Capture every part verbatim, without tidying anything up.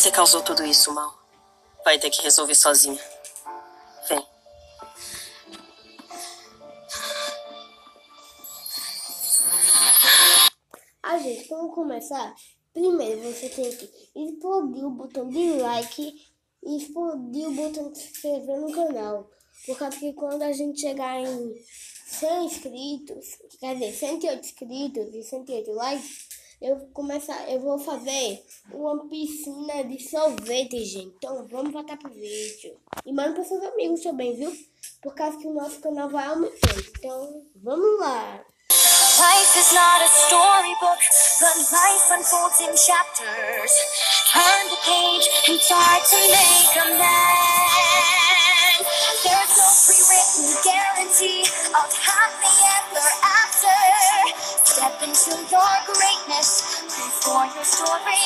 Você causou tudo isso, Mal. Vai ter que resolver sozinha. Vem. Ah, gente, vamos começar? Primeiro, você tem que explodir o botão de like e explodir o botão de se inscrever no canal. Por causa que quando a gente chegar em cem inscritos, quer dizer, cento e oito inscritos e cento e oito likes, eu, começar, eu vou fazer uma piscina de sorvete, gente. Então, vamos voltar pro vídeo. E manda para seus amigos também, viu? Por causa que o nosso canal vai aumentando. Então, vamos lá! Life is not a storybook, but life unfolds in chapters. Turn the page and start to make amends. There's no pre-written guarantee of happy ever after. Step into your greatness before your story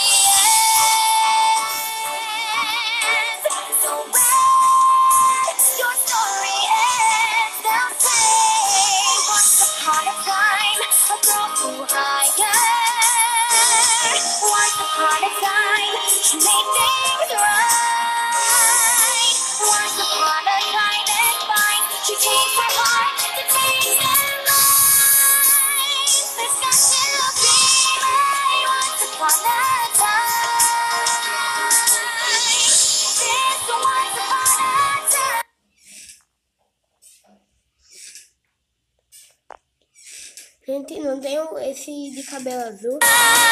ends. So when your story ends, they'll say, once upon a time, a girl flew higher. Once upon a time, she made things right. Once upon a time and fine, she changed her heart to change their lives. There's got to be right once upon a time. There's a once upon a time. Gente, não tem esse de cabelo azul?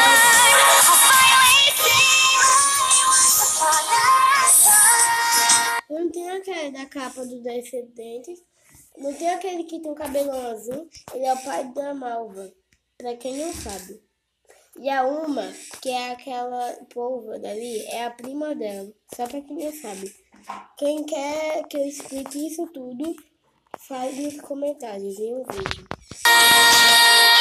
Não tem aquele da capa dos Descendentes. Não tem aquele que tem o cabelão azul. Ele é o pai da Malva, pra quem não sabe. E a Uma, que é aquela polva dali, é a prima dela, só pra quem não sabe. Quem quer que eu explique isso tudo, faz nos comentários em um vídeo.